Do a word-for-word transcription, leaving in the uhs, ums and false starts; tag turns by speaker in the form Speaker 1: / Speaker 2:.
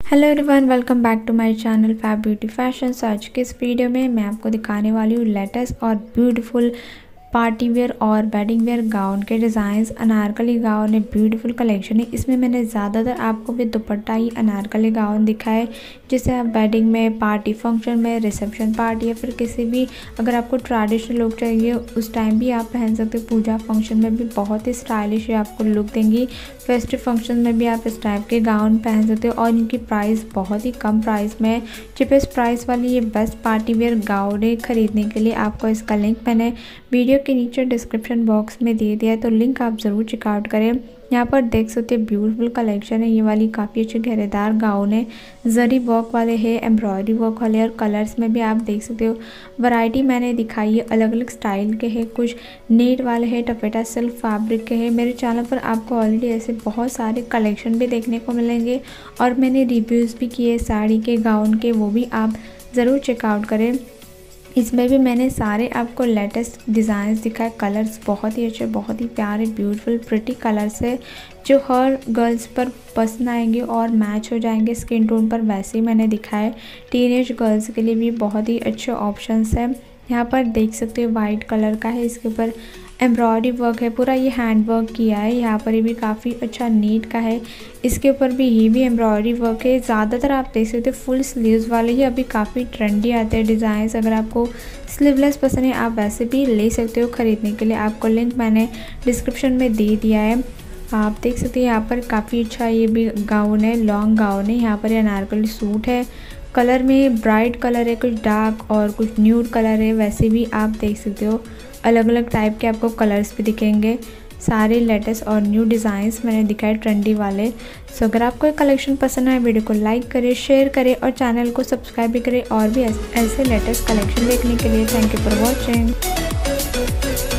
Speaker 1: Hello everyone, welcome back to my channel fab beauty fashion. आज के इस video में मैं आपको दिखाने वाली हूँ लेटेस्ट और ब्यूटीफुल पार्टी वेयर और वेडिंग वेयर गाउन के डिज़ाइंस। अनारकली गाउन है, ब्यूटीफुल कलेक्शन है। इसमें मैंने ज़्यादातर आपको भी दुपट्टा ही अनारकली गाउन दिखाए, जिसे आप वेडिंग में, पार्टी फंक्शन में, रिसेप्शन पार्टी या फिर किसी भी अगर आपको ट्रेडिशनल लुक चाहिए उस टाइम भी आप पहन सकते हो। पूजा फंक्शन में भी बहुत ही स्टाइलिश आपको लुक देंगी। फेस्टिव फंक्शन में भी आप इस टाइप के गाउन पहन सकते हो और इनकी प्राइस बहुत ही कम प्राइस में, चीपेस्ट प्राइस वाली ये बेस्ट पार्टी वेयर गाउन है। खरीदने के लिए आपको इसका लिंक मैंने वीडियो के नीचे डिस्क्रिप्शन बॉक्स में दे दिया है, तो लिंक आप ज़रूर चेकआउट करें। यहाँ पर देख सकते हैं ब्यूटीफुल कलेक्शन है। ये वाली काफ़ी अच्छे घेरेदार गाउन है, जरी वर्क वाले है, एम्ब्रॉयडरी वर्क वाले और कलर्स में भी आप देख सकते हो। वैरायटी मैंने दिखाई है, अलग अलग स्टाइल के हैं, कुछ नेट वाले हैं, टपेटा सिल्क फैब्रिक के हैं। मेरे चैनल पर आपको ऑलरेडी ऐसे बहुत सारे कलेक्शन भी देखने को मिलेंगे और मैंने रिव्यूज़ भी किए साड़ी के, गाउन के, वो भी आप ज़रूर चेकआउट करें। इसमें भी मैंने सारे आपको लेटेस्ट डिज़ाइंस दिखाए। कलर्स बहुत ही अच्छे, बहुत ही प्यारे, ब्यूटीफुल प्रिटी कलर्स है जो हर गर्ल्स पर पसंद आएंगे और मैच हो जाएंगे स्किन टोन पर। वैसे ही मैंने दिखाए टीनेज गर्ल्स के लिए भी बहुत ही अच्छे ऑप्शंस हैं। यहाँ पर देख सकते हो वाइट कलर का है, इसके ऊपर एम्ब्रॉयडरी वर्क है, पूरा ये हैंड वर्क किया है। यहाँ पर ये भी काफ़ी अच्छा नीट का है, इसके ऊपर भी ये भी एम्ब्रॉयडरी वर्क है। ज़्यादातर आप देख सकते हो फुल स्लीव्स वाले ही अभी काफ़ी ट्रेंडी आते हैं डिज़ाइंस। अगर आपको स्लीवलेस पसंद है आप वैसे भी ले सकते हो। ख़रीदने के लिए आपको लिंक मैंने डिस्क्रिप्शन में दे दिया है, आप देख सकते हैं। यहाँ पर काफ़ी अच्छा ये भी गाउन है, लॉन्ग गाउन है। यहाँ पर ये अनारकली सूट है, कलर में ब्राइट कलर है, कुछ डार्क और कुछ न्यूड कलर है। वैसे भी आप देख सकते हो अलग अलग टाइप के आपको कलर्स भी दिखेंगे। सारे लेटेस्ट और न्यू डिज़ाइंस मैंने दिखाए ट्रेंडी वाले। सो अगर आपको ये कलेक्शन पसंद आए वीडियो को लाइक करें, शेयर करें और चैनल को सब्सक्राइब भी करें और भी ऐसे लेटेस्ट कलेक्शन देखने के लिए। Thank you for watching.